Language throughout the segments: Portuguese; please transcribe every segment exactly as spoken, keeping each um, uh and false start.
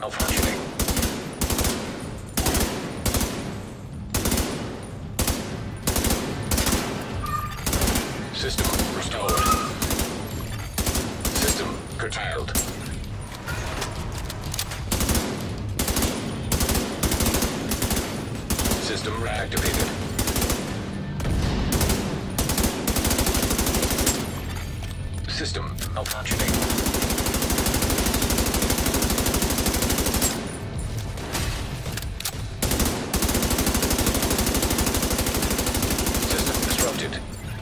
malfunctioning. System restored. System curtailed. System reactivated. System malfunctioning. System disrupted.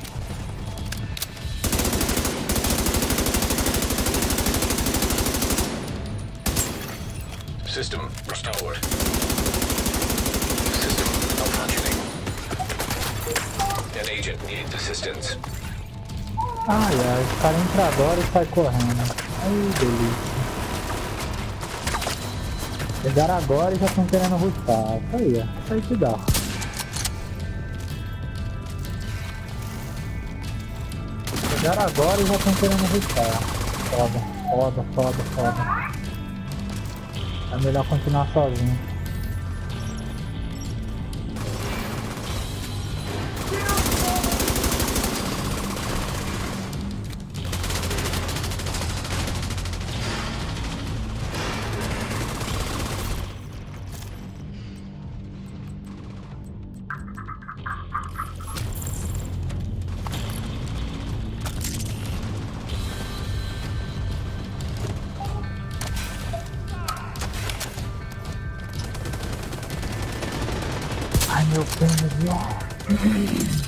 System restored. System malfunctioning. An agent needs assistance. Ai, ai, os caras entram agora e sai correndo. Ai, delícia. Chegaram agora e já estão querendo rustar. Isso aí, ó. Isso aí que dá. Chegaram agora e já estão querendo rustar. Foda, foda, foda, foda. É melhor continuar sozinho. Ai, meu pênis, ó.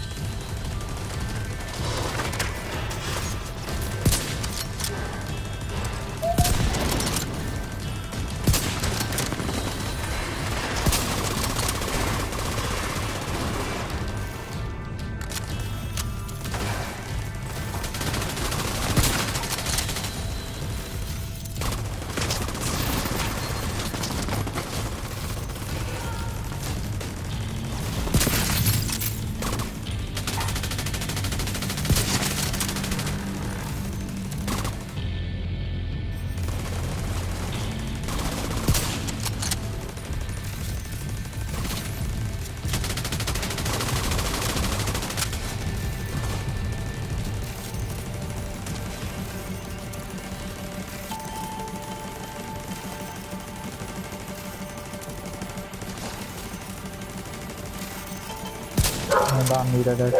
Não dá a mira daqui.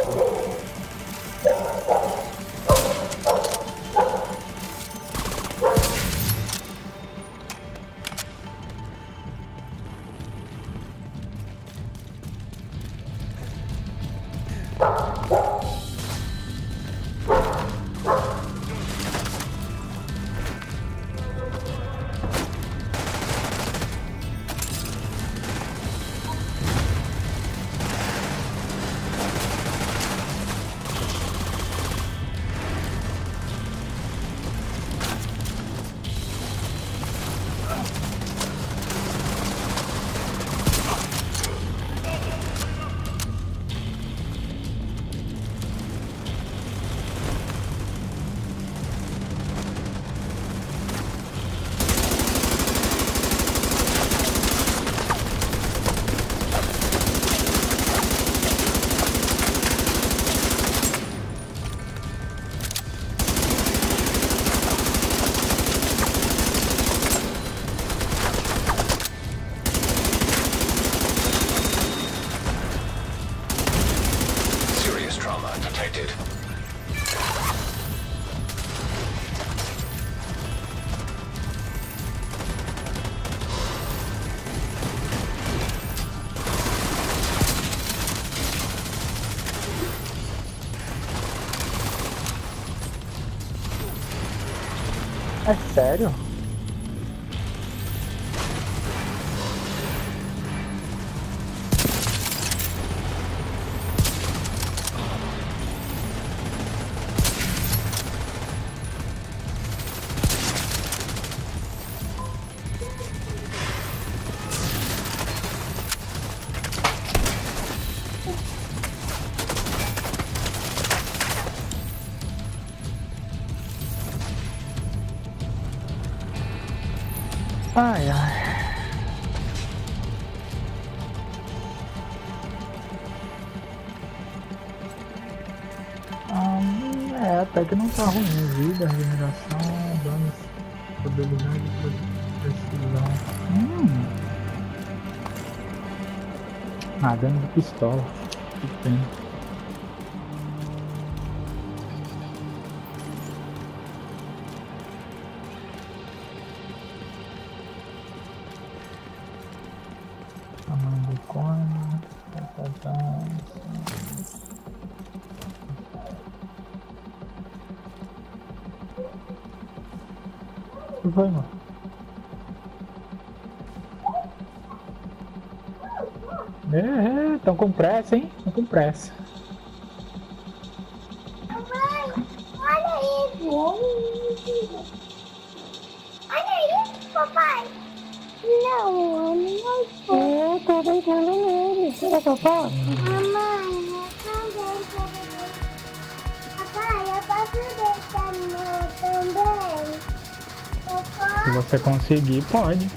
Detected. É sério? Ai, ai. Ah, é, até que não tá ruim. Vida, regeneração, danos, estabilidade, precisão. Hum. Ah, dano de pistola. Que pena. Tamanho do cone. Tá, tá, tá. O que foi, mano? É, é, tão com pressa, hein? Tão com pressa. Mamãe, olha isso. Olha isso, papai. Não, eu não é, eu tô brincando nele. Tira que eu posso? Mamãe, eu também tô brincando. Papai, eu posso deixar no também? Eu posso? Se você conseguir, pode.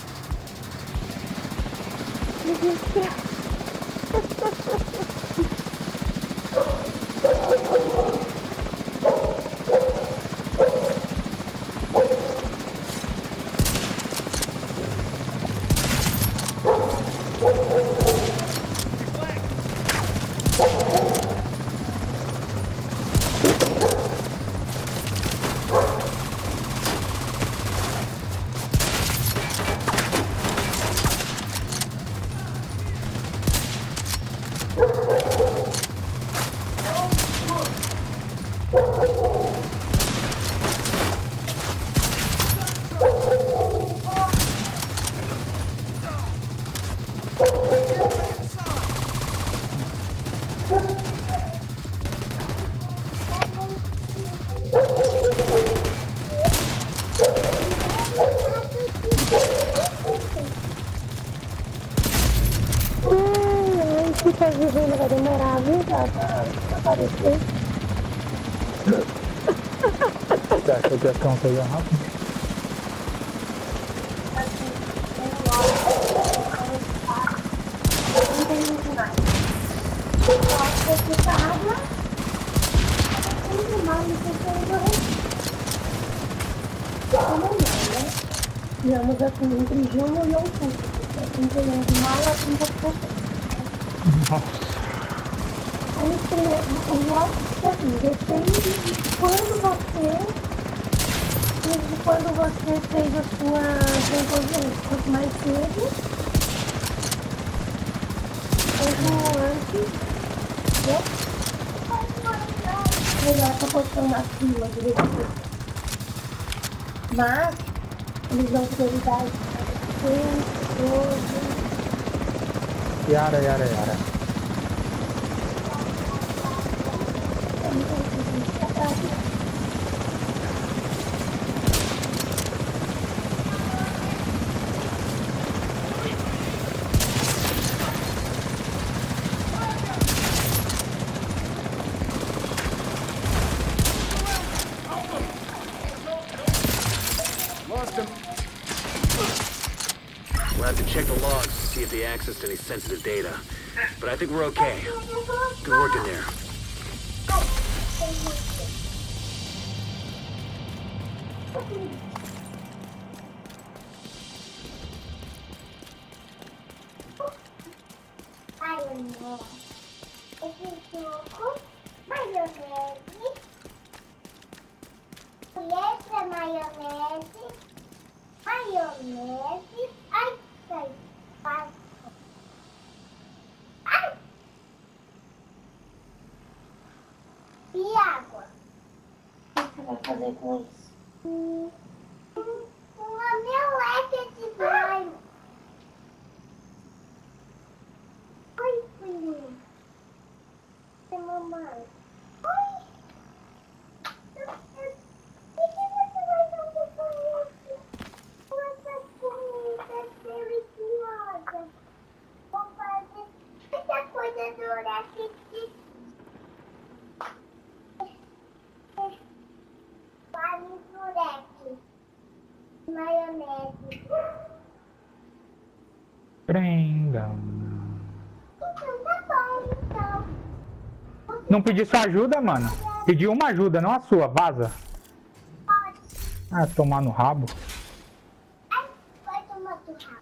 Se fazer ele vai demorar, viu, pra aparecer. Você achou que ia ficar um feijão rápido? Não tem muito mais. Eu acho que essa água é muito mal, não sei se eu vou como não, né? Tivemos assim entre junho e outubro, porque assim tem de maio a trinta por cento. Nossa. Aí tem o nosso, assim, depende de quando você, de quando você fez a sua transposição. Quanto mais cedo, quanto antes, né? Melhor essa posição na fila de você. Mas, eles dão prioridade para você, hoje. Yara, yara, yara. We'll have to check the logs to see if they accessed any sensitive data. But I think we're okay. Good work in there. Maionese, maionese, ai, sai, passa. Ai! E água? O que você vai fazer com isso? Hum, uma meleca de banho. Oi, filhinho. E mamãe? Oi. Maionese. Prenga. Então tá bom, então. Não pedi sua ajuda, mano. Pedi uma ajuda, não a sua. Vaza. Pode. Ah, tomar no rabo. Ai, vai tomar do rabo.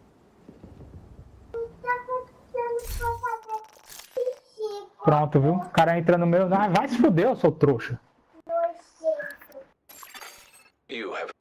Não tá acontecendo pra fazer xixi. Pronto, viu? O cara entra no meu. Ah, vai se fuder, eu sou trouxa. Nojento. You have